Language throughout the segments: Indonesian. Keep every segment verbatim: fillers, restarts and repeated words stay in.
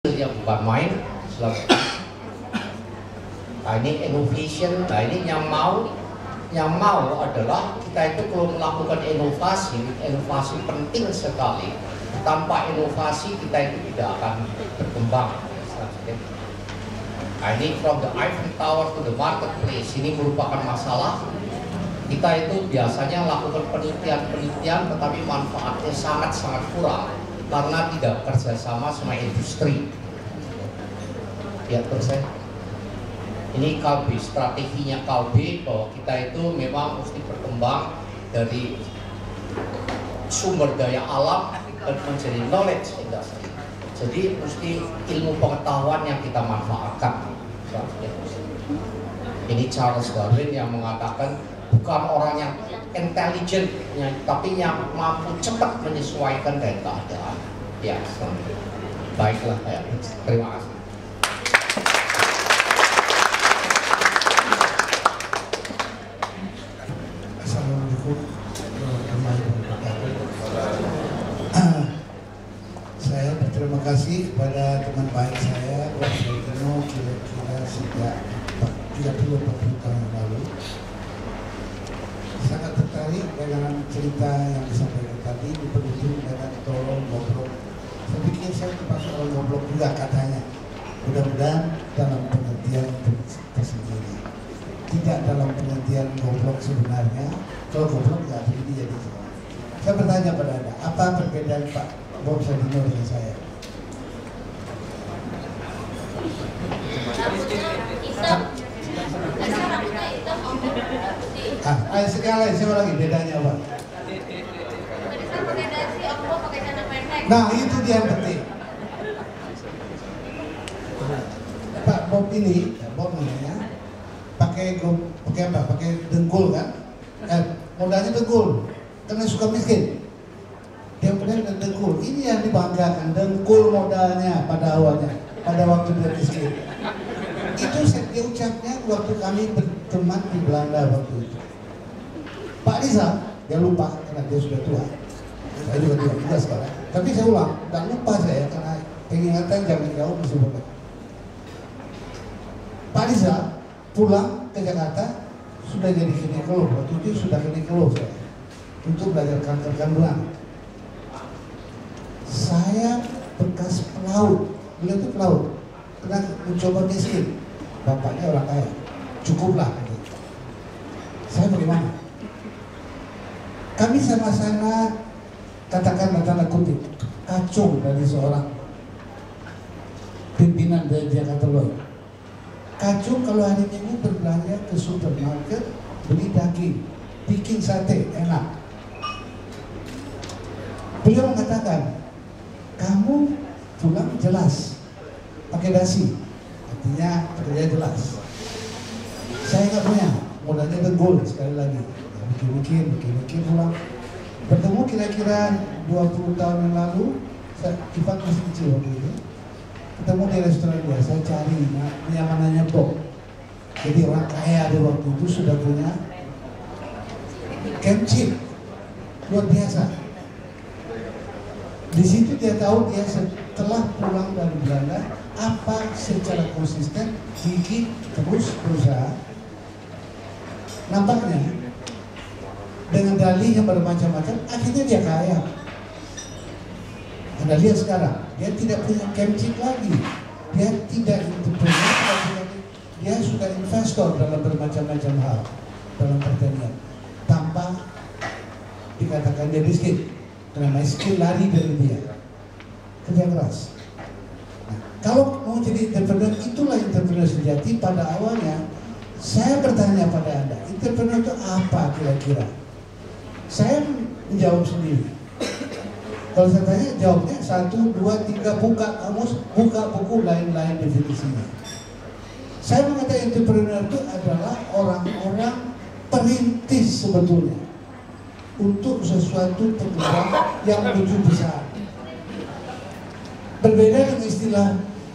yang bukan main. Nah ini innovation, nah ini yang mau yang mau adalah kita itu kalau melakukan inovasi, inovasi penting sekali. Tanpa inovasi kita itu tidak akan berkembang. Nah ini from the Eiffel Tower to the marketplace, ini merupakan masalah. Kita itu biasanya lakukan penelitian-penelitian tetapi manfaatnya sangat-sangat kurang karena tidak kerjasama sama industri. Ya terus saya ini Kalbe, strateginya Kalbe bahwa kita itu memang mesti berkembang dari sumber daya alam dan menjadi knowledge industry. Jadi mesti ilmu pengetahuan yang kita manfaatkan. Ini Charles Darwin yang mengatakan bukan orang yang intelligent, tapi yang mampu cepat menyesuaikan dengan keadaan. Ya, baiklah ya. Terima kasih. Assalamualaikum warahmatullahi wabarakatuh. Saya berterima kasih kepada teman baik saya, Pak Sugino, kira-kira sejak tiga puluh empat puluh tahun yang lalu. Sangat tertarik dengan cerita yang disampaikan tadi, dipenuhi dengan tolong goblok. Saya pikir saya terpaksa orang goblok juga katanya. Mudah-mudahan dalam pengertian tersendiri, tidak dalam pengertian goblok sebenarnya. Kalau goblok nggak begini jadi. Saya bertanya pada Anda, apa perbedaan Pak Bob Sadino dengan saya? Ah, ayo sekali, siapa lagi bedanya apa? Nah itu dia yang penting. Pak Bob ini, Bob namanya, pakai pakai apa? Pakai dengkul kan? Eh, modalnya dengkul, karena suka miskin. Dia punya dengkul. Ini yang dibanggakan, dengkul modalnya pada awalnya, pada waktu dia miskin. Itu saya ucapnya waktu kami berteman di Belanda waktu itu. Pak Riza, dia lupa karena dia sudah tua. Saya juga tua juga sekarang. Tapi saya ulang, nggak lupa saya karena ingatan jangan jauh masih boleh. Pak Riza pulang ke Jakarta sudah jadi ginekolog, waktu itu sudah ginekolog saya untuk belajar kanker kandungan. Saya bekas pelaut, beliau itu pelaut, pernah mencoba miskin, bapaknya orang kaya, cukuplah. Saya bagaimana? Kami sama-sama katakanlah tanda kutip kacung dari seorang pimpinan dari Jakarta Loy. Kacung kalau hari Minggu berbelanja ke supermarket beli daging, bikin sate enak. Beliau mengatakan, kamu pulang jelas pakai dasi, artinya kerja jelas. Saya nggak punya, modalnya dengkul sekali lagi. Bikin-bikin, bikin-bikin pulang. Bertemu kira-kira dua puluh tahun yang lalu, saya Ivan masih kecil waktu itu. Ketemu di restoran dia, saya cari yang namanya Bob. Jadi orang kaya di waktu itu sudah punya camp chip, luar biasa. Di situ dia tahu dia setelah pulang dari Belanda apa secara konsisten bikin terus berusaha. Nampaknya dengan dalih yang bermacam-macam, akhirnya dia kaya. Anda lihat sekarang, dia tidak punya camp chip lagi. Dia tidak entrepreneur, dia sudah investor dalam bermacam-macam hal dalam pertanian. Tanpa dikatakan dia miskin, karena miskin lari dari dia. Kerja keras. Nah, kalau mau jadi entrepreneur, itulah entrepreneur sejati pada awalnya. Saya bertanya pada Anda, entrepreneur itu apa kira-kira? Saya menjawab sendiri. Kalau saya tanya, jawabnya satu, dua, tiga, buka kamus, buka buku, lain-lain definisinya. Saya mengatakan entrepreneur itu adalah orang-orang perintis sebetulnya untuk sesuatu perkembangan yang menuju besar. Berbeda dengan istilah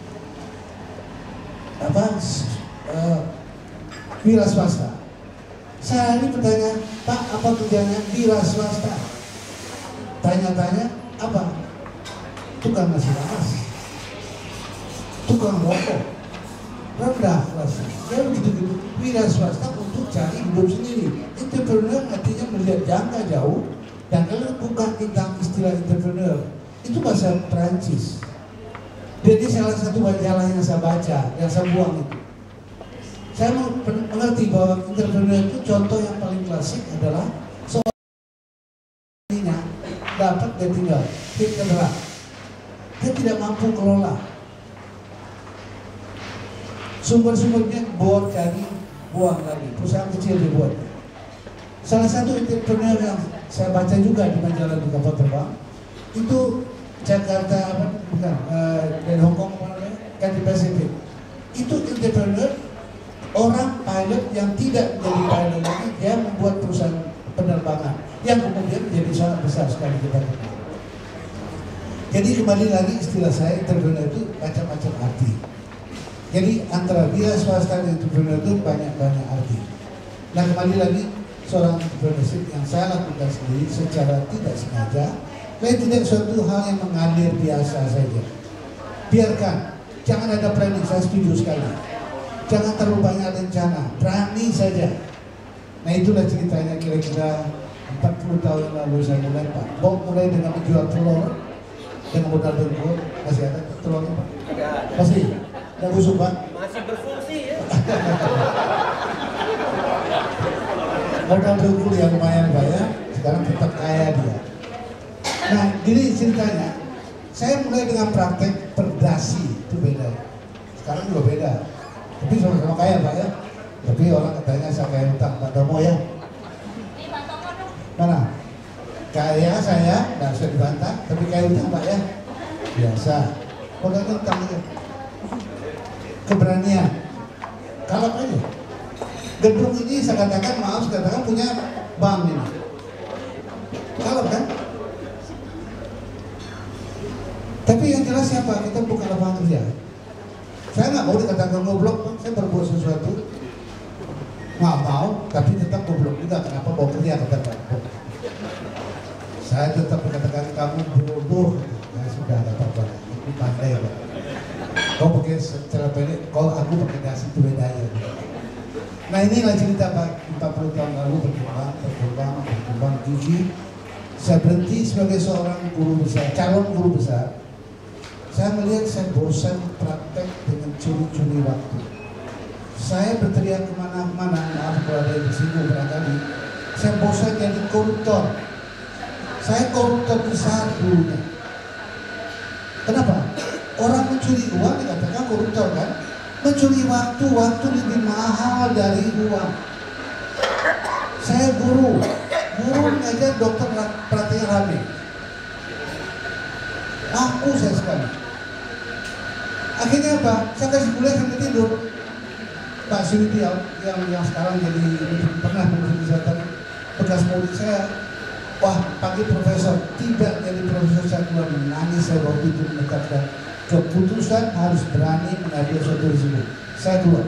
apa uh, wira swasta. Saya ini bertanya, Pak, apa kerjanya wira swasta? Tanya-tanya, apa? Tukang nasi ramas. tukang rokok, rendah kelasnya. Ya begitu-gitu. Wira swasta untuk cari hidup sendiri. Entrepreneur artinya melihat jangka jauh. Dan kalau bukan tentang istilah entrepreneur, itu bahasa Perancis. Jadi salah satu majalah yang saya baca, yang saya buang itu, saya mengerti bahwa entrepreneur itu contoh yang paling klasik adalah seorang dapat dan tinggal, hit cedera. Dia tidak mampu kelola. Sumber-sumbernya bor cari, buang lagi. Perusahaan kecil dibuat. Salah satu entrepreneur yang saya baca juga di majalah di kapal terbang itu Jakarta apa bukan uh, dari Hongkong mana kan di Pasifik. Itu entrepreneur, orang pilot yang tidak menjadi pilot lagi, dia membuat perusahaan penerbangan yang kemudian menjadi sangat besar sekali kita kenal. Jadi kembali lagi istilah saya entrepreneur itu macam-macam arti. Jadi antara wira swasta dan entrepreneur itu banyak-banyak arti. Nah kembali lagi seorang entrepreneurship yang saya lakukan sendiri secara tidak sengaja, saya tidak suatu hal yang mengalir biasa saja. Biarkan, jangan ada planning, saya setuju sekali. Jangan terlalu banyak rencana, berani saja. Nah itulah ceritanya kira-kira empat puluh tahun yang lalu saya mulai Pak. Bok mulai dengan menjual telur dengan modal dengkul, masih ada telurnya Pak? Masih? Yang busuk Pak? Masih berfungsi ya. Modal dengkul yang lumayan Pak ya, sekarang tetap kaya dia. Nah jadi ceritanya, saya mulai dengan praktek perdasi, itu beda. Sekarang juga beda, tapi sama-sama kaya Pak ya. Tapi orang katanya saya kaya utang, Pak Tomo ya. Mana? Kaya saya, nggak usah dibantah, tapi kaya utang Pak ya. Biasa. Modal utang ya. Keberanian. Kalau aja. Gedung ini saya katakan, maaf saya katakan punya bank ini. Kalau kan? Tapi yang jelas siapa? Kita buka lapangan kerja. Saya nggak mau dikatakan goblok, saya berbuat sesuatu. Nggak mau, tapi tetap goblok juga. Kenapa mau kerja kata Pak? Saya tetap mengatakan kamu bodoh. Nah, sudah ada apa-apa. Itu pandai Pak. Kau pakai secara pendek, kalau aku pakai dasi itu bedanya. Nah inilah cerita Pak, empat puluh tahun lalu berkembang, berkembang, berkembang gigi. Saya berhenti sebagai seorang guru besar, calon guru besar. Saya melihat saya bosan praktek dengan curi-curi waktu. Saya berteriak kemana-mana, maaf kalau ada yang disinggung barangkali. Saya bosan jadi koruptor. Saya koruptor besar dulunya. Kenapa? Orang mencuri uang dikatakan koruptor kan? Mencuri waktu, waktu lebih mahal dari uang. Saya guru, guru mengajar dokter Pratia Rame. Aku saya sekali. Akhirnya apa? Saya kasih kuliah sampai tidur. Pak Suyuti yang, yang sekarang jadi pernah menjadi kesehatan bekas murid saya. Wah, panggil profesor, tidak jadi profesor, saya keluar menangis. Saya waktu itu mendekatkan keputusan harus berani mengambil suatu risiko. Saya keluar.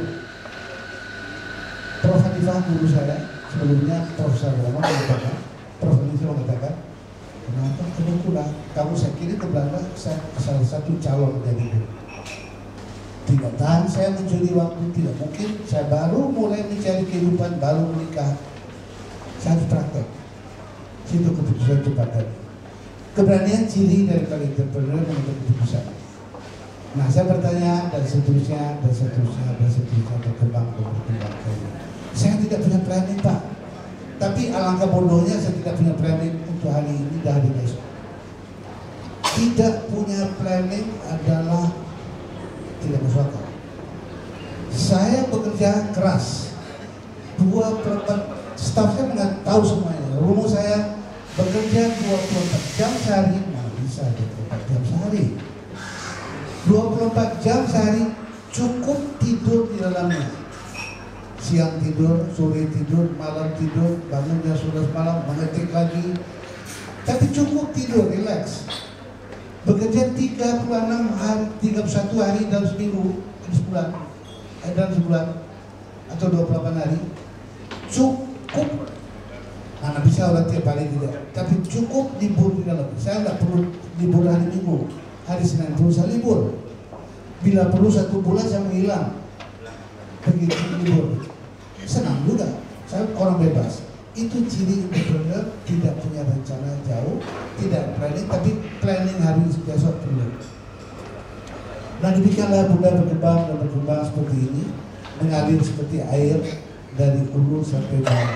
Prof Hanifah guru saya sebelumnya, Profesor Rama mengatakan, Prof Hanifah mengatakan, kenapa kamu pulang? Kamu saya kirim ke Belanda, saya salah satu calon menjadi guru. Tidak tahan saya mencuri waktu, tidak mungkin. Saya baru mulai mencari kehidupan, baru menikah. Saya praktek. Itu keputusan cepat tadi. Keberanian ciri dari entrepreneur mengambil keputusan. Nah saya bertanya dan seterusnya, dan seterusnya, dan seterusnya berkembang, berkembang. Saya tidak punya planning Pak. Tapi alangkah bodohnya saya tidak punya planning untuk hari ini dan hari besok. Tidak punya planning adalah tidak masuk akal. Saya bekerja keras. Dua perempat staf saya nggak tahu semuanya. Rumus saya bekerja dua puluh empat jam sehari, nggak bisa dua puluh empat jam sehari. dua puluh empat jam sehari cukup tidur di dalamnya. Siang tidur, sore tidur, malam tidur, bangunnya sudah malam, mengetik lagi. Tapi cukup tidur, relax. Bekerja tiga puluh enam hari, tiga puluh satu hari dalam seminggu, sebulan, eh, dalam sebulan atau dua puluh delapan hari. Cukup. Mana bisa orang tiap hari tidak, tapi cukup libur di dalam. Saya nggak perlu libur hari Minggu, hari Senin terus saya libur. Bila perlu satu bulan saya menghilang, pergi libur, senang juga. Saya orang bebas. Itu ciri entrepreneur, tidak punya rencana jauh, tidak planning, tapi planning hari besok perlu. Nah demikianlah Buddha berkembang dan berkembang seperti ini, mengalir seperti air dari hulu sampai bawah.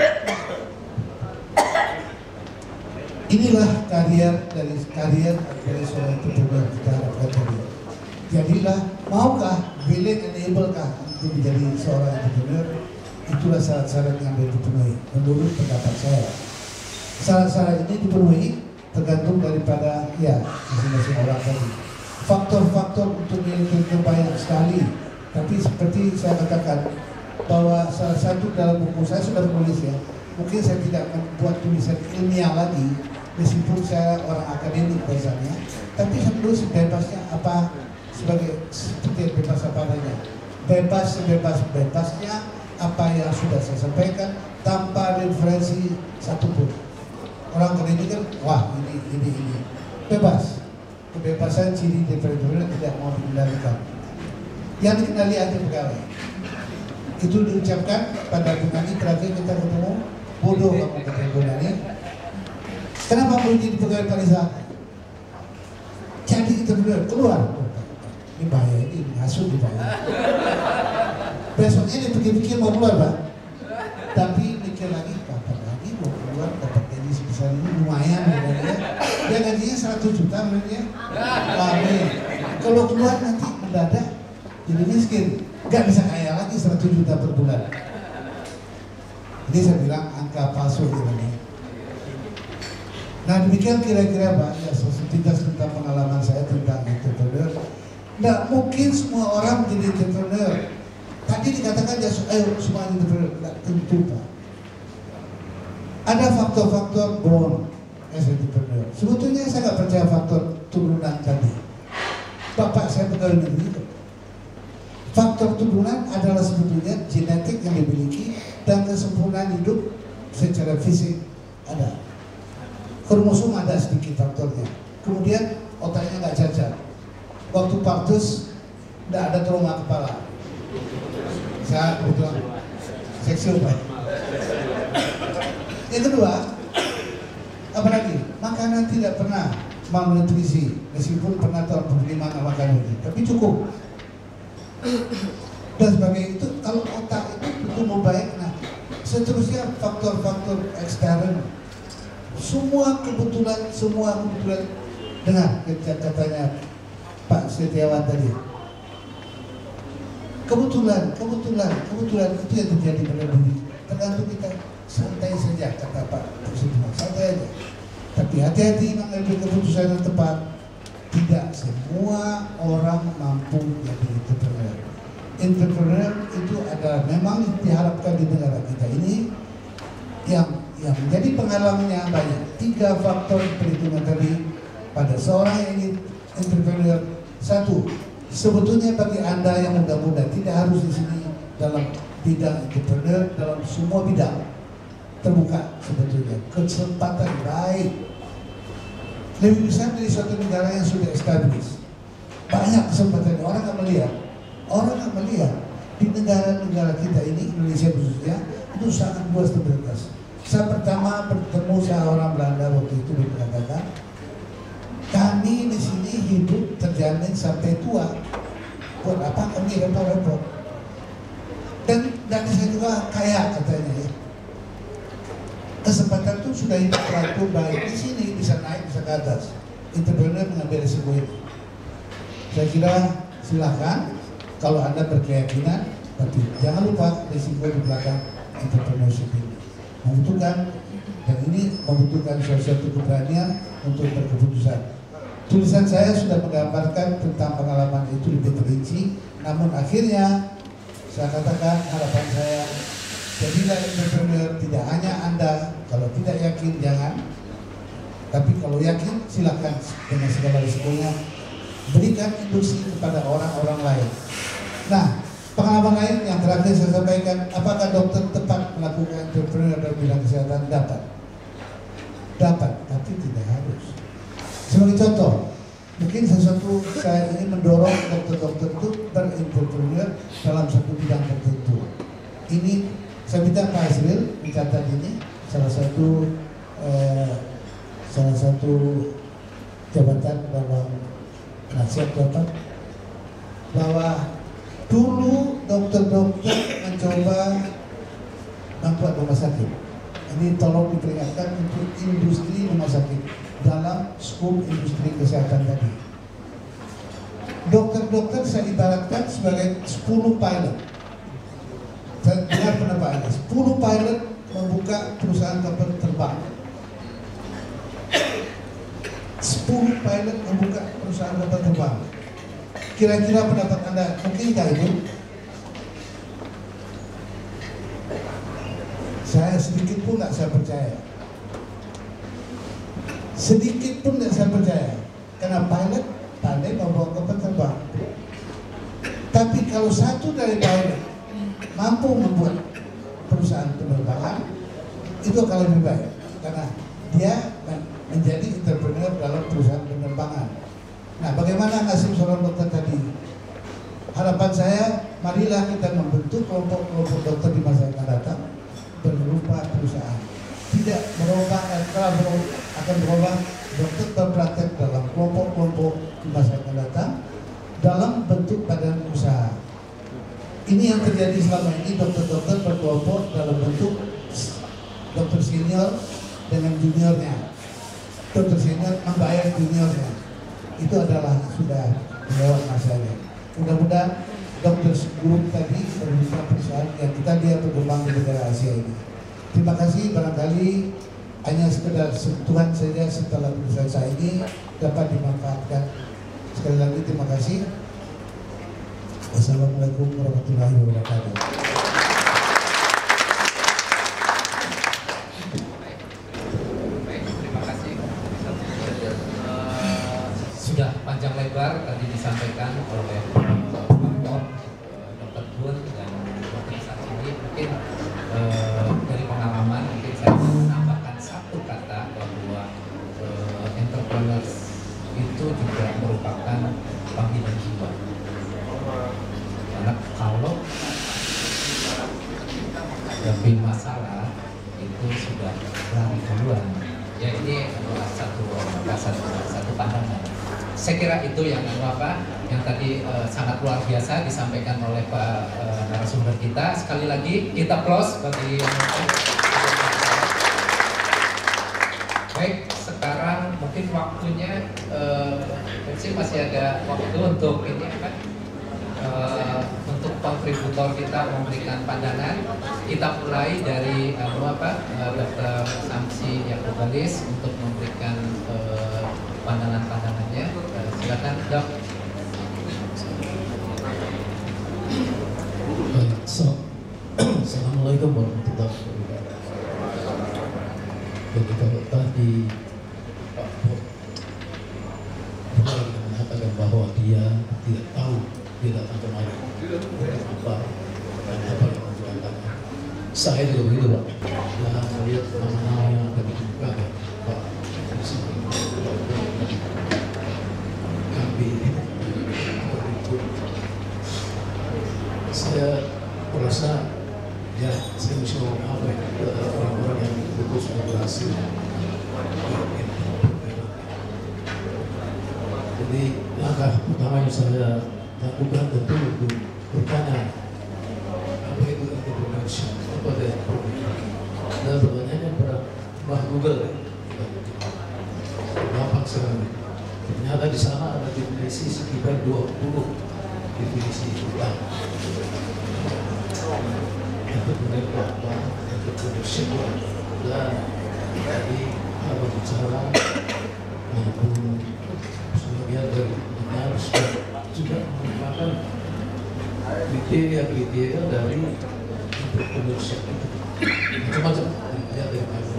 Inilah karier dari karier dari seorang entrepreneur kita harapkan tadi. Jadilah, maukah, willing, enable-kah untuk menjadi seorang entrepreneur? Itulah syarat-syarat yang harus dipenuhi menurut pendapat saya. Syarat-syarat ini dipenuhi tergantung daripada ya masing-masing orang tadi. Faktor-faktor untuk miliki banyak sekali, tapi seperti saya katakan bahwa salah satu dalam buku saya sudah menulis ya, mungkin saya tidak membuat tulisan ilmiah lagi meskipun saya orang akademik biasanya, tapi saya menulis bebasnya apa sebagai seperti bebas apa adanya, bebas sebebas-bebasnya apa yang sudah saya sampaikan tanpa referensi satupun. Orang akademik kan wah ini ini ini bebas. Kebebasan ciri entrepreneur tidak mau dikendalikan. Yang dikenali aja pegawai. Itu diucapkan pada Bunani terakhir kita ketemu. Bodoh kamu kata Bunani. Kenapa perlu jadi pegawai pariwisata? Jadi entrepreneur keluar. Ini bahaya ini, hasut di bahaya. Besoknya dia pikir-pikir mau keluar Pak. Tapi mikir lagi, kapan lagi mau keluar dapat gaji sebesar ini lumayan ya. Dia gajinya seratus juta menurutnya. Amin. Kalau keluar nanti mendadak jadi miskin, nggak bisa kaya lagi seratus juta per bulan. Ini saya bilang angka palsu ini. Nah demikian kira-kira Pak, ya sepintas tentang pengalaman saya tentang entrepreneur. Nggak mungkin semua orang menjadi entrepreneur. Tadi dikatakan ya, ayo semua entrepreneur, nggak tentu Pak. Ada faktor-faktor born as entrepreneur. Sebetulnya saya nggak percaya faktor turunan tadi. Bapak saya pegawai negeri itu. Faktor turunan adalah sebetulnya genetik yang dimiliki dan kesempurnaan hidup secara fisik ada. Kromosom ada sedikit faktornya. Kemudian otaknya nggak cacat. Waktu partus nggak ada trauma kepala. Saya kebetulan seksual Pak. Yang kedua, apalagi makanan tidak pernah malnutrisi meskipun pernah tahun penerimaan makanan ini, tapi cukup. Dan sebagai itu kalau otak itu tumbuh baik, nah seterusnya faktor-faktor ekstern, semua kebetulan, semua kebetulan. Dengar katanya Pak Setiawan tadi. Kebetulan, kebetulan, kebetulan itu yang terjadi pada diri. Tergantung kita santai saja kata Pak Setiawan, santai aja. Tapi hati-hati mengambil keputusan yang tepat. Tidak semua orang mampu jadi entrepreneur. Entrepreneur itu adalah memang diharapkan di negara kita ini yang yang menjadi penghalangnya banyak. Tiga faktor perhitungan tadi pada seorang yang ingin entrepreneur. Satu, sebetulnya bagi Anda yang muda-muda tidak harus di sini dalam bidang entrepreneur, dalam semua bidang terbuka sebetulnya kesempatan baik. Lebih besar dari suatu negara yang sudah established. Banyak kesempatan, orang nggak melihat. Orang nggak melihat di negara-negara kita ini, Indonesia khususnya, itu sangat luas terbatas. Saya pertama bertemu sama orang Belanda waktu itu dikatakan, kami di sini hidup terjamin sampai tua. Buat apa kami repot-repot? Dan dan saya juga kaya katanya ya. Kesempatan itu sudah hidup teratur baik di sini, bisa naik, bisa ke atas. Entrepreneur mengambil risiko itu. Saya kira silahkan kalau Anda berkeyakinan, tapi jangan lupa risiko di belakang entrepreneurship ini. Membutuhkan, dan ini membutuhkan suatu keberanian untuk berkeputusan. Tulisan saya sudah menggambarkan tentang pengalaman itu lebih terinci, namun akhirnya saya katakan harapan saya, jadilah entrepreneur. Tidak hanya Anda, kalau tidak yakin jangan, tapi kalau yakin silakan dengan segala risikonya berikan induksi kepada orang-orang lain. Nah, pengalaman lain yang terakhir saya sampaikan, apakah dokter tepat melakukan entrepreneur dalam bidang kesehatan? Dapat, dapat, tapi tidak harus. Sebagai contoh, Mungkin sesuatu saya ingin mendorong dokter-dokter itu berintrepreneur dalam satu bidang tertentu. Ini saya minta Pak Azril mencatat ini salah satu eh, salah satu jabatan dalam nasihat dokter, bahwa dulu dokter-dokter mencoba membuat rumah sakit. Ini tolong diperingatkan untuk industri rumah sakit dalam skop industri kesehatan tadi. Dokter-dokter saya ibaratkan sebagai sepuluh pilot. Saya dengar pendapatnya, sepuluh pilot membuka perusahaan kapal terbang. sepuluh pilot membuka perusahaan kapal terbang. Kira-kira pendapat Anda mungkinkah itu? Saya sedikit pun tidak saya percaya. Sedikit pun tidak saya percaya. Karena pilot pandai membawa kapal terbang. Tapi kalau satu dari pilot mampu membuat perusahaan penerbangan, itu akan lebih baik. Karena dia menjadi entrepreneur dalam perusahaan penerbangan. Nah, bagaimana nasib seorang dokter tadi? Harapan saya, marilah kita membentuk kelompok-kelompok dokter di masa yang akan datang berupa perusahaan. Tidak merubah, kalau akan berubah dokter berpraktek dalam kelompok-kelompok di masa yang akan datang dalam bentuk badan usaha. Ini yang terjadi selama ini, dokter-dokter berkelompok dalam bentuk dokter senior dengan juniornya. Dokter senior membayar juniornya. Itu adalah sudah lewat masanya. Mudah-mudahan dokter group tadi berbicara perusahaan yang kita lihat berkembang di negara Asia ini. Terima kasih, barangkali hanya sekedar sentuhan saja setelah perusahaan saya ini dapat dimanfaatkan. Sekali lagi terima kasih. Wassalamualaikum warahmatullahi wabarakatuh. Sudah panjang lebar tadi disampaikan oleh Pak Dokter Bun dan Dokter Sarsini. Mungkin eh, dari pengalaman mungkin saya menambahkan satu kata bahwa eh, entrepreneurs itu juga merupakan panggilan jiwa. Karena kalau lebih masalah itu sudah berani duluan. Ya ini adalah satu satu satu pandangan. Saya kira itu yang apa yang tadi uh, sangat luar biasa disampaikan oleh Pak uh, narasumber kita. Sekali lagi kita close bagi baik. Sekarang mungkin waktunya uh, masih ada waktu untuk ini apa uh, untuk kontributor kita memberikan pandangan. Kita mulai dari uh, apa uh, Dokter Samsi Yakubalis untuk memberikan uh, pandangan-pandangannya. Uh, silakan Dok. Assalamualaikum warahmatullahi wabarakatuh. Jadi kalau tadi Pak Bob mengatakan bahwa dia tidak tahu dia datang kemari apa dan apa yang membuatkan. Saya juga begitu Pak. Dan melihat nama-nama yang ada di buka Pak kami saya merasa ya saya mesti ngomong apa ya orang-orang yang betul sudah berhasil. Jadi langkah pertama yang saya lakukan tentu untuk bertanya apa itu entrepreneurship, apa itu entrepreneurship. Dan pertanyaannya pada Mbah Google, gampang sekali. Ternyata di sana ada definisi sekitar dua puluh definisi utama. Entrepreneurship apa, entrepreneurship dan tadi kalau bicara maupun sebagian dari benar sudah juga merupakan kriteria-kriteria dari entrepreneurship itu macam-macam kriteria dari kami.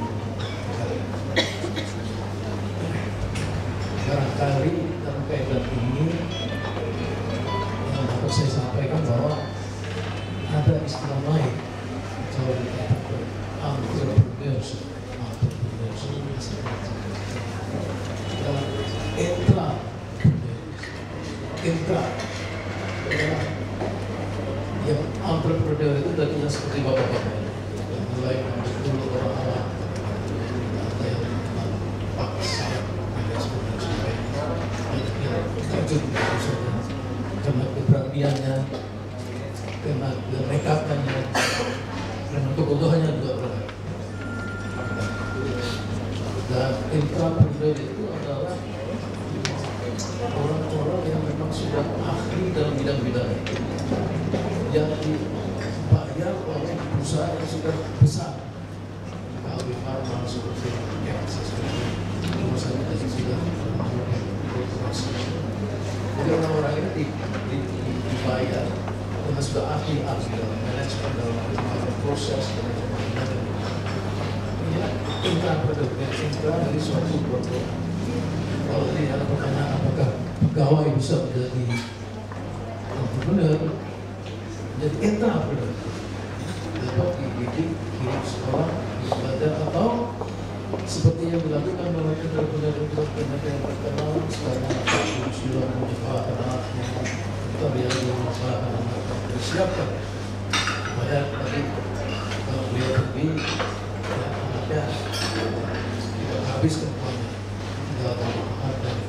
Barangkali dalam kaitan ini yang dapat saya sampaikan bahwa ada istilah lain kalau dikatakan entrepreneurship, entrepreneurship dan entrepreneur entrepreneur itu tadinya seperti bapak-bapak yang mulai membentuk orang awam, ada yang paksa, ada sebagainya, yang terjun saja karena keberaniannya, karena nekatnya, karena kebodohannya juga berat. Dan entrepreneur itu adalah orang-orang yang memang sudah ahli dalam bidang-bidang yang dibayar oleh perusahaan yang sudah besar. Kalau Farma seperti yang perusahaan yang sudah berkorporasi. Jadi orang-orang ini di, di, di, dibayar karena sudah ahli-ahli dalam manajemen, dalam proses, dalam pembangunan. Ya, entrepreneur, intra dari suatu produk. Kalau ini ada pertanyaan apakah pegawai bisa menjadi entrepreneur, jadi entrepreneur, dapat dididik, kirim sekolah, belajar, atau seperti yang dilakukan oleh entrepreneur-entrepreneur yang terkenal sekarang, sudah menyebabkan anaknya, karya yang menyebabkan anaknya disiapkan. Supaya tadi kalau beliau pergi, ya anaknya tidak habiskan uangnya, tinggal tahu dan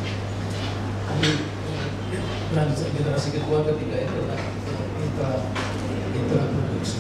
dan generasi kedua ketiga itu adalah intra intra produksi.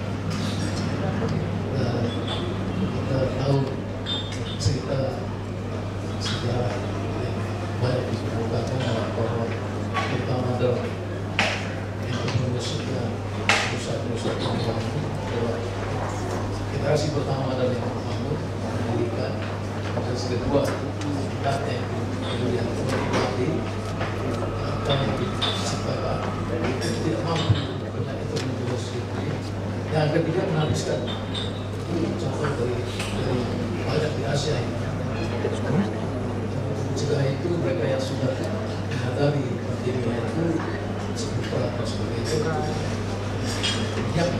Dan kita tahu cerita sejarah yang banyak diceritakan dalam bahwa terutama dalam entrepreneurship yang perusahaan-perusahaan yang membangun adalah generasi pertama adalah yang membangun, mendirikan, dan kedua datanya yang menikmati dan diciptakan itu tidak mampu karena itu menjadi yang ketiga menghabiskan. Itu contoh dari, dari banyak di Asia ini. Setelah itu mereka yang sudah menyadari pandemi itu seperti atau seperti itu yang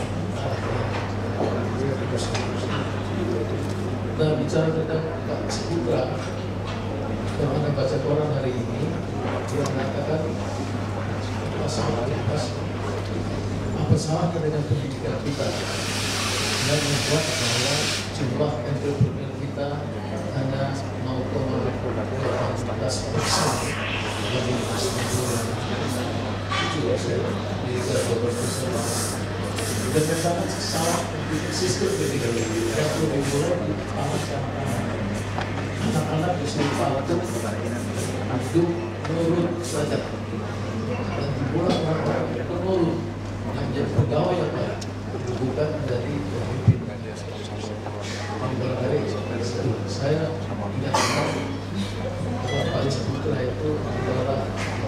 nah bicara tentang Pak Ciputra, kalau Anda baca koran hari ini, dia mengatakan apa salahnya, apa salahnya dengan pendidikan kita dan membuat bahwa jumlah entrepreneur kita hanya nol koma delapan belas persen dari nasional. Itu saya dirikan dua belas persen. Dan memang salah sistem pendidikan yang perlu dimulai di anak-anak. Anak-anak disuruh patuh, hidup menurut saja, dan dimulai orang-orang penurut yang menjadi pegawai yang baik, bukan menjadi pemimpin. Barangkali saya tidak tahu bahwa Pak Ciputra itu adalah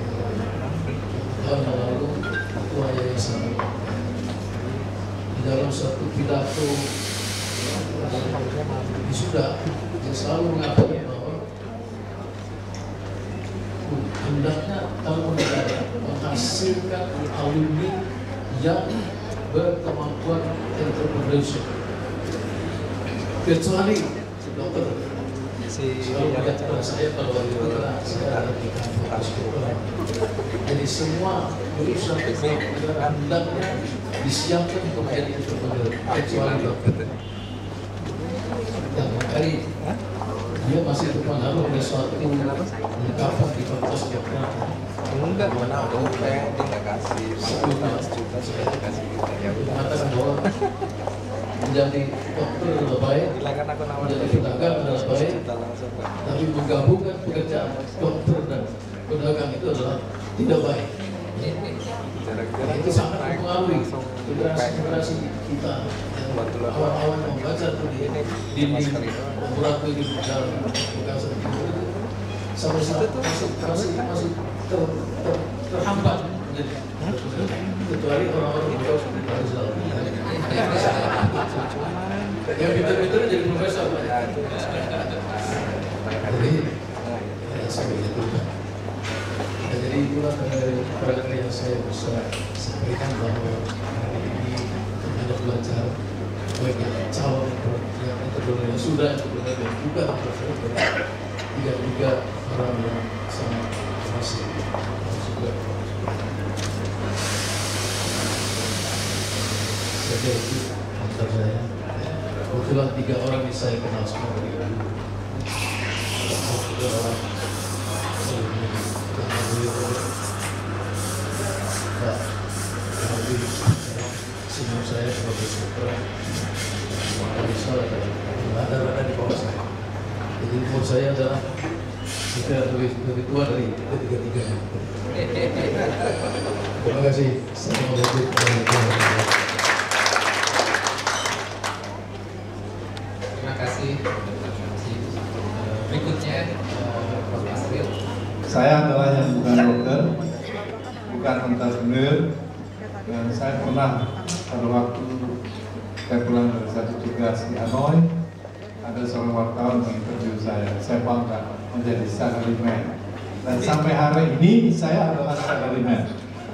tahun lalu ketua yayasan. Di dalam satu pidato wisuda dia selalu mengatakan bahwa hendaknya tahun negara menghasilkan alumni yang berkemampuan entrepreneurship, kecuali dokter. Selalu mengatakan saya kalau itu adalah saya ada di kampus dokter. Jadi semua jurusan negara hendaknya disiapkan untuk menjadi entrepreneur, kecuali dokter. Dan hari dia masih terpengaruh oleh suatu ungkapan di fakultas kedokteran. Enggak, mana ada dia nggak kasih, malah juga sudah dikasih kita ya. Mengatakan bahwa menjadi dokter adalah baik, menjadi pedagang adalah baik, tapi menggabungkan pekerjaan dokter dan pedagang itu adalah tidak baik. Nah, itu sangat mempengaruhi generasi-generasi kita yang awal-awal membaca tuh di dinding laboratorium di dalam bekas itu sampai saat masih masih masih ter, ter, terhambat menjadi kecuali orang-orang yang jauh dari Brazil. Yang pintar-pintar jadi profesor. Jadi ya seperti itu. Jadi itulah barangkali yang saya bisa sampaikan bahwa hari ini ada belajar baik yang calon yang entrepreneur yang sudah entrepreneur dan juga entrepreneur tidak juga orang yang sangat masih juga. saja itu antar saya. Kebetulan tiga orang yang saya kenal semua dari dulu. Tiga orang Pak Habib senior saya sebagai supra, Pak Rizal ada-ada di bawah saya. Jadi umur saya adalah kita lebih, lebih tua dari ketiga-tiganya. Terima kasih. Assalamualaikum warahmatullahi wabarakatuh. Terima kasih. Berikutnya Prof Asril. Saya adalah yang bukan dokter, bukan entrepreneur, dan saya pernah pada waktu saya pulang dari satu tugas di Hanoi, ada seorang wartawan menginterview saya. Saya bangga menjadi salaryman, dan sampai hari ini saya adalah salaryman.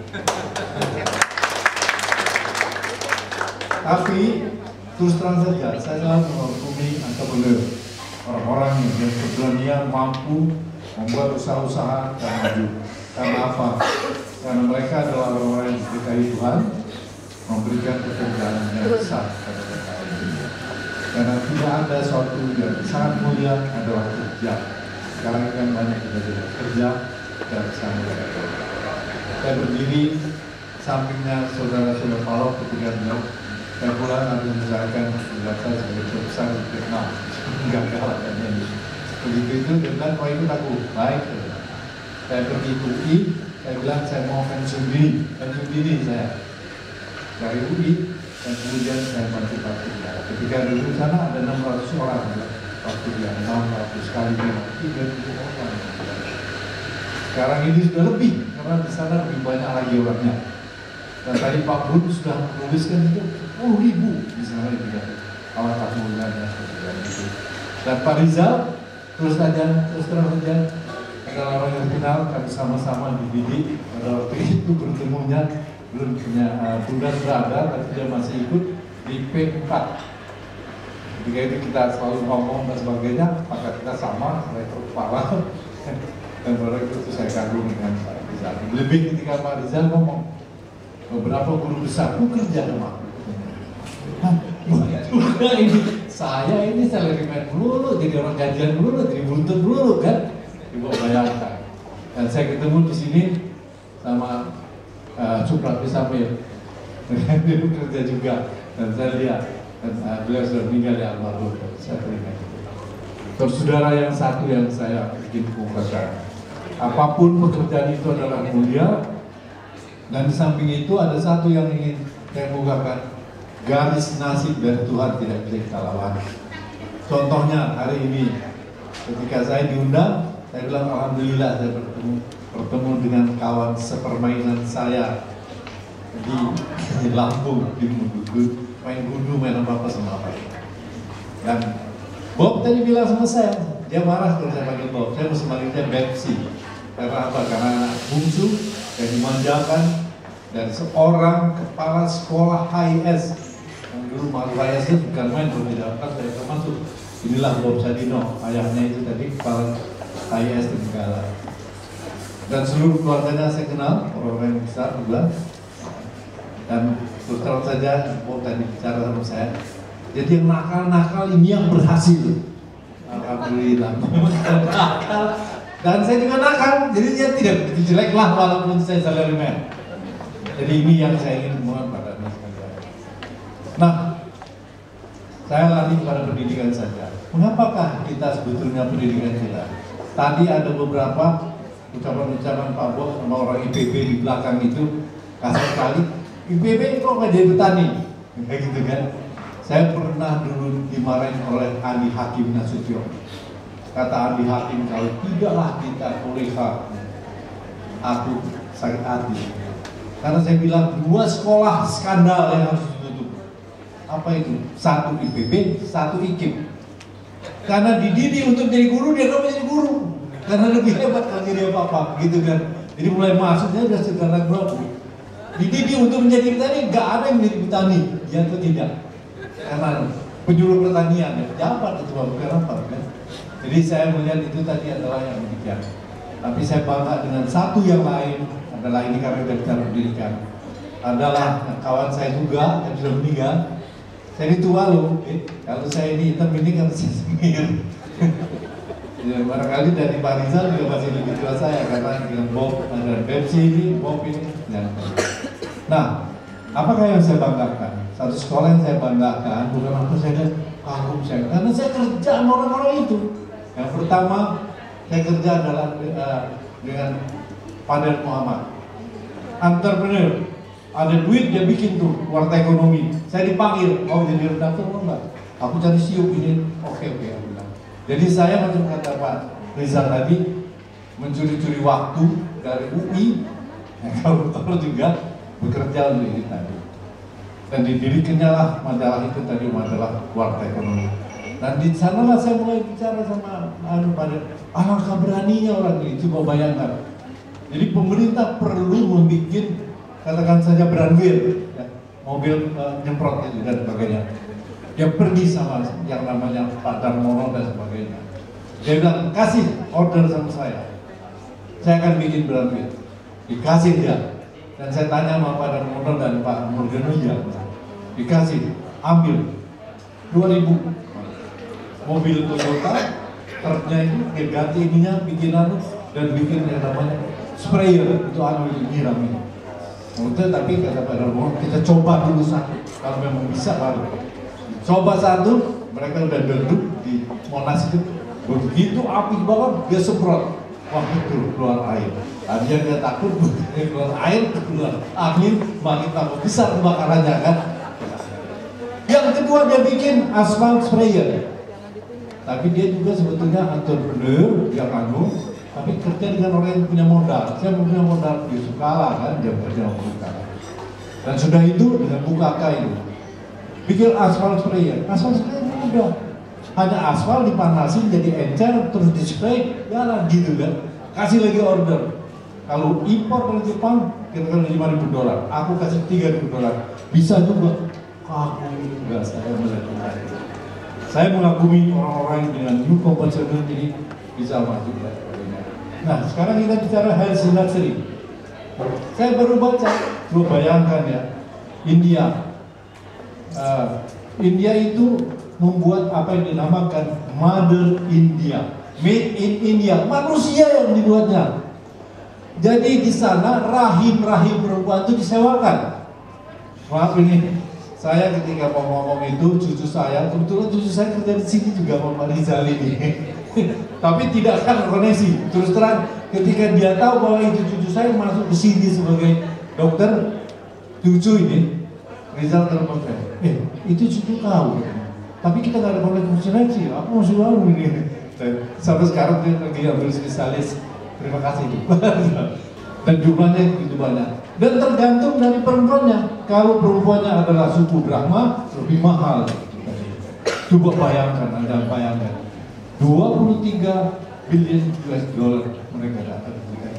Tapi terus terang saja, saya selalu menghukumi entrepreneur, orang-orang yang berberanian mampu membuat usaha-usaha dan maju. Karena apa? Karena mereka adalah orang-orang yang diberkahi Tuhan, memberikan pekerjaan yang besar kepada mereka. Karena tidak ada suatu yang sangat mulia adalah kerja. Sekarang kan banyak kita tidak kerja dan sangat. Saya berdiri sampingnya saudara-saudara Paulo ketika beliau saya pulang ada misalkan melihat saya sebagai besar di Vietnam, enggak kalah kan ini. Begitu itu dia bilang, kau ikut aku, baik. Saya pergi ke U I, saya bilang saya mau pensiun dini, pensiun dini saya dari U I, dan kemudian saya bantu-bantu dia. Ketika dulu sana ada enam ratus orang, waktu dia enam ratus kali tiga puluh orang. Sekarang ini sudah lebih, karena di sana lebih banyak lagi orangnya. Dan tadi Pak Bun sudah menuliskan itu sepuluh ribu di sana juga alat teknologinya gitu. Dan Pak Rizal terus saja, terus terang saja adalah orang yang kenal, kami sama-sama dididik. Pada waktu itu bertemunya belum punya uh, tugas berada, tapi dia masih ikut di P empat. Ketika itu kita selalu ngomong dan sebagainya, maka kita sama, saya kepala. Dan baru itu saya kagum dengan Pak Rizal. Lebih ketika Pak Rizal ngomong, beberapa guru besar itu kerja sama. Juga ini saya ini salaryman dulu, jadi orang gajian dulu, jadi buntut dulu kan, ibu bayangkan. Dan saya ketemu di sini sama uh, Supra Pisamil, dia kerja juga, dan saya lihat, dan uh, beliau sudah meninggal ya almarhum, saya terima. Terus saudara yang satu yang saya ingin kemukakan, apapun pekerjaan itu adalah mulia. Dan di samping itu ada satu yang ingin saya bukakan, garis nasib dari Tuhan tidak bisa kita lawan. Contohnya hari ini ketika saya diundang, saya bilang alhamdulillah saya bertemu bertemu dengan kawan sepermainan saya di, di Lampung, di Mundudu, main gundu, main apa-apa sama apa. Dan Bob tadi bilang sama saya, dia marah kalau saya panggil Bob, saya mesti manggilnya Bepsi. Karena apa? Karena anak bungsu yang dimanjakan dari seorang kepala sekolah H I S yang dulu malu H I S itu bukan main, belum didapatkan saya termasuk. Inilah Bob Sadino, ayahnya itu tadi kepala H I S di Negara. Dan seluruh keluarganya saya kenal, orang-orang yang besar juga. Dan terus terang saja Bob tadi bicara sama saya, jadi yang nakal-nakal ini yang berhasil. Alhamdulillah. Nakal. Dan saya juga nakal, jadi dia tidak begitu jelek lah walaupun saya salaryman. Jadi ini yang saya ingin mohon pada Anda sekalian. Nah, saya lari pada pendidikan saja. Mengapakah kita sebetulnya pendidikan kita? Tadi ada beberapa ucapan-ucapan Pak Bob sama orang I P B di belakang itu kasar sekali. I P B kok nggak jadi petani? Kayak gitu kan? Saya pernah dulu dimarahin oleh Andi Hakim Nasution. Kata Andi Hakim, kalau tidaklah kita kuliah, aku sakit hati. Karena saya bilang dua sekolah skandal yang harus ditutup. Apa itu? Satu I P B, satu I K I P. Karena dididik untuk jadi guru, dia nggak mau jadi guru. Karena lebih hebat kalau jadi apa-apa, gitu kan. Jadi mulai masuknya sudah segala berapa. Dididik untuk menjadi petani, nggak ada yang menjadi petani, ya atau tidak? Karena penyuluh pertanian, ya, dapat itu bukan apa kan? Jadi saya melihat itu tadi adalah yang demikian. Tapi saya bangga dengan satu yang lain adalah ini karena dari cara pendidikan. adalah kawan saya juga yang sudah meninggal. Saya ini tua loh, eh, kalau saya ini hitam ini kan saya semir. Ya, barangkali dari Pak Rizal juga masih lebih tua saya karena dengan Bob ada Pepsi ini, Bob ini. Ya. Nah, apakah yang saya banggakan? Satu sekolah yang saya banggakan bukan apa saya lihat kagum saya, karena saya kerja sama orang-orang itu. Yang pertama saya kerja adalah uh, dengan Padan Muhammad, entrepreneur. Ada duit dia bikin tuh warta ekonomi. Saya dipanggil, mau jadi redaktor atau enggak? Aku cari siup ini, oke oke aku bilang. Jadi saya macam kata Pak Rizal tadi, mencuri-curi waktu dari U I, ya, kalau kalau juga bekerja untuk ini tadi. Dan didirikannya lah majalah itu tadi, majalah warta ekonomi. Dan di sanalah saya mulai bicara sama anu pada alangkah beraninya orang ini, coba bayangkan. Jadi pemerintah perlu membuat katakan saja brandware, ya, mobil uh, nyemprot itu dan sebagainya. Dia pergi sama yang namanya Pak Darmono dan sebagainya. Dia bilang, kasih order sama saya, saya akan bikin brandware. Dikasih dia. Dan saya tanya sama Pak Darmono dan Pak Morgano, ya, dikasih, ambil dua ribu mobil Toyota, truknya itu dia ganti ininya, bikin anu dan bikin yang namanya sprayer itu anu itu nyiram ini. Udah, tapi kata Pak Darmono, kita coba dulu satu, kalau memang bisa baru. Coba satu, mereka udah duduk di Monas itu, begitu api bakar, dia semprot, wah itu keluar air. Tadinya dia takut, keluar air, keluar angin, makin tambah besar kebakarannya kan. Yang kedua dia bikin asfalt sprayer, tapi dia juga sebetulnya entrepreneur, dia anu, tapi kerja dengan orang yang punya modal. Saya punya modal di Sukala kan, dia kerja di Sukala. Dan sudah itu dengan Bukaka itu bikin aspal sprayer. Aspal sprayer mudah, hanya aspal dipanasin jadi encer terus di spray, jalan gitu kan. Kasih lagi order. Kalau impor dari Jepang kira-kira lima ribu dolar, aku kasih tiga ribu dolar, bisa juga. Aku enggak, saya melakukan. Saya mengagumi orang-orang dengan new conventional ini bisa masuk ya. Nah, sekarang kita bicara health luxury. Saya baru baca, lu bayangkan ya, India. Uh, India itu membuat apa yang dinamakan Mother India, Made in India, manusia yang dibuatnya. Jadi di sana rahim-rahim perempuan itu disewakan. Maaf ini, saya ketika mau ngomong itu, cucu saya, kebetulan cucu saya kerja di sini juga sama Pak Rizal ini. Tapi tidak akan koneksi. Terus terang, ketika dia tahu bahwa itu cucu saya masuk ke sini sebagai dokter, cucu ini, Rizal telepon saya, eh itu cucu kau. Tapi kita nggak ada koneksi, aku masih mau ini. Dan sampai sekarang dia lagi ambil spesialis. Terima kasih. Dan jumlahnya begitu banyak. Dan tergantung dari perempuannya. Kalau perempuannya adalah suku Brahma, lebih mahal. Coba bayangkan, Anda bayangkan. dua puluh tiga billion U S dollar mereka dapat.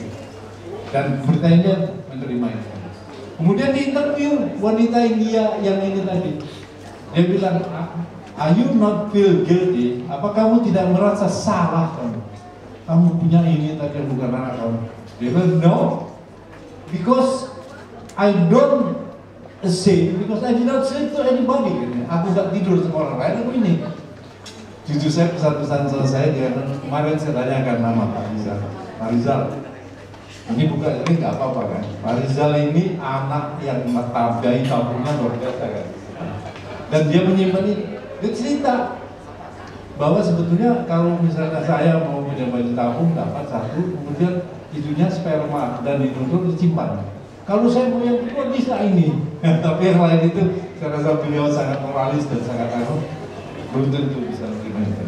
Dan bertanya menerima itu. Kemudian di interview wanita India yang ini tadi, dia bilang, are you not feel guilty? Apa kamu tidak merasa salah kamu? Kamu punya ini tadi bukan anak kamu. Dia bilang, no, because I don't say, because I did not say to anybody. Aku gak tidur sama orang lain, aku ini. Jujur saya pesan-pesan sama saya, dia kemarin saya tanyakan nama Pak Rizal. Pak Rizal, ini bukan, ini nggak apa-apa kan? Pak Rizal ini anak yang menghargai kampungnya luar biasa kan? Dan dia menyimpan ini, dia cerita bahwa sebetulnya kalau misalnya saya mau punya baju tabung dapat satu, kemudian itunya sperma dan ditutup disimpan. Kalau saya mau yang kedua bisa ini, tapi yang lain itu saya rasa beliau sangat moralis dan sangat anu, belum tentu bisa menerima itu.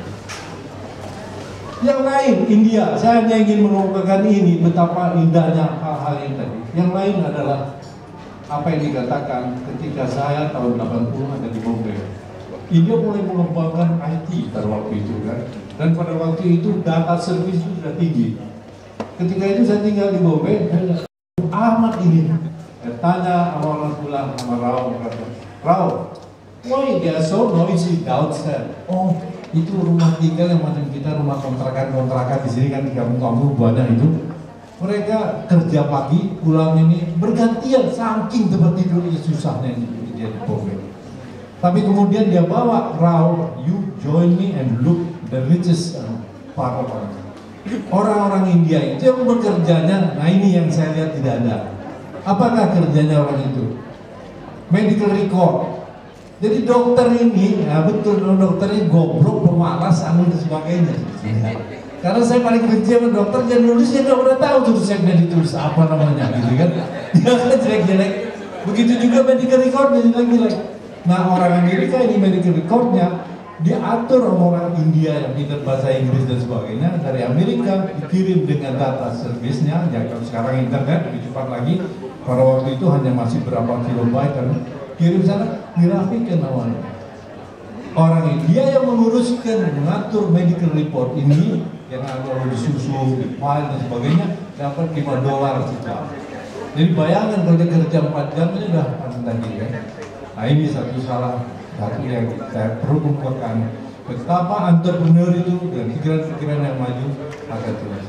Yang lain India, saya hanya ingin mengumpulkan ini betapa indahnya hal-hal yang tadi. Yang lain adalah apa yang dikatakan ketika saya tahun delapan puluh ada di Bombay. India mulai mengembangkan I T pada waktu itu kan, dan pada waktu itu data service itu sudah tinggi. Ketika itu saya tinggal di Bombay, saya amat ini. Saya tanya sama orang pulang sama Rao, Rao, why they are so noisy downstairs? Oh, itu rumah tinggal yang macam kita rumah kontrakan-kontrakan di sini kan di kampung-kampung banyak itu. mereka kerja pagi, pulang ini bergantian, saking tempat tidurnya susahnya di di Bombay. Tapi kemudian dia bawa Rao, you join me and look the richest part of our orang-orang India itu yang bekerjanya, nah ini yang saya lihat tidak ada. Apakah kerjanya orang itu? Medical record. Jadi dokter ini, ya betul dokter ini goblok, pemalas, anu dan sebagainya. Karena saya paling benci sama dokter, dia nulis dia nggak pernah tahu tuh resepnya ditulis apa namanya, gitu kan? Dia kan jelek-jelek. Begitu juga medical recordnya jelek-jelek. Nah orang Amerika ini medical recordnya diatur sama orang India yang pintar bahasa Inggris dan sebagainya dari Amerika, dikirim dengan data servisnya. Ya kalau sekarang internet lebih cepat lagi, pada waktu itu hanya masih berapa kilobyte kan, kirim sana dirapikan awalnya. Orang India yang menguruskan mengatur medical report ini yang kalau disusun, di file dan sebagainya dapat lima dolar sejam. Jadi bayangkan kalau dia kerja empat jam ini udah tadi ya. Nah ini satu salah satu yang saya perlu menguatkan betapa entrepreneur itu dengan pikiran-pikiran yang maju agak terus.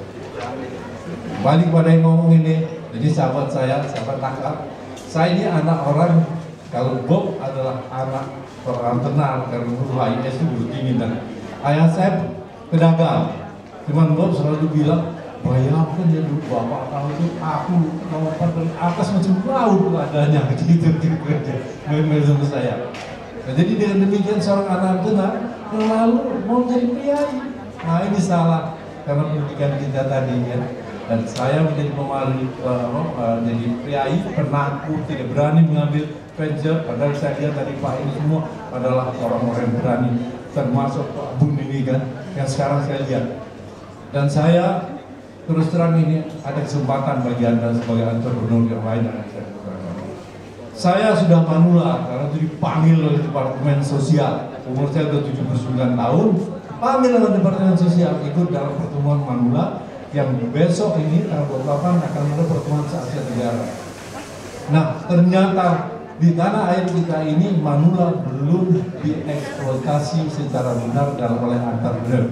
Balik pada yang ngomong ini, jadi sahabat saya, sahabat nakal, saya ini anak orang, kalau Bob adalah anak orang terkenal karena guru H I S itu guru tinggi dan ayah saya pedagang. Cuman Bob selalu bilang, bayangkan ya dulu bapak tahu itu aku lompat dari atas macam laut adanya gitu gitu aja main-main sama saya. Nah, jadi dengan demikian seorang anak benar lalu mau jadi priai. Nah ini salah karena pendidikan kita tadi ya. Dan saya menjadi pemalu, uh, uh, jadi priai, penakut, tidak berani mengambil venture. Padahal saya lihat tadi Pak ini semua adalah orang-orang yang berani, termasuk Pak Bun ini kan, yang sekarang saya lihat. Dan saya terus terang ini ada kesempatan bagi Anda sebagai entrepreneur yang lain yang saya lakukan. Saya sudah manula karena itu dipanggil oleh Departemen Sosial. Umur saya sudah tujuh puluh sembilan tahun, panggil oleh Departemen Sosial ikut dalam pertemuan manula yang besok ini tanggal dua puluh delapan akan ada pertemuan se-Asia Tenggara. Nah ternyata di tanah air kita ini manula belum dieksploitasi secara benar dalam oleh entrepreneur.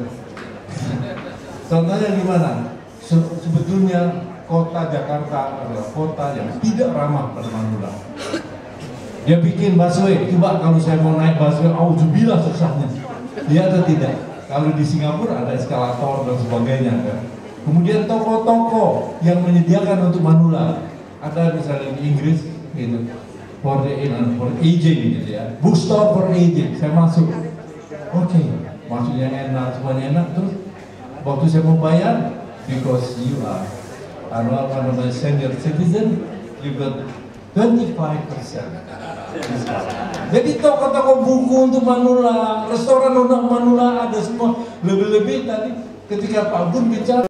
Contohnya gimana? Se sebetulnya kota Jakarta adalah kota yang tidak ramah pada manula. Dia bikin busway, coba kalau saya mau naik busway, auzubillah susahnya. Dia atau tidak? Kalau di Singapura ada eskalator dan sebagainya kan. Kemudian toko-toko yang menyediakan untuk manula, ada misalnya di Inggris gitu, for the for aging gitu ya, bookstore for aging. Saya masuk, oke, okay. Maksudnya enak, semuanya enak. Terus waktu saya mau bayar, because you are anu apa namanya senior citizen, you got twenty-five percent. Jadi toko-toko buku untuk manula, restoran untuk manula ada semua. Lebih-lebih tadi ketika Pak Bun bicara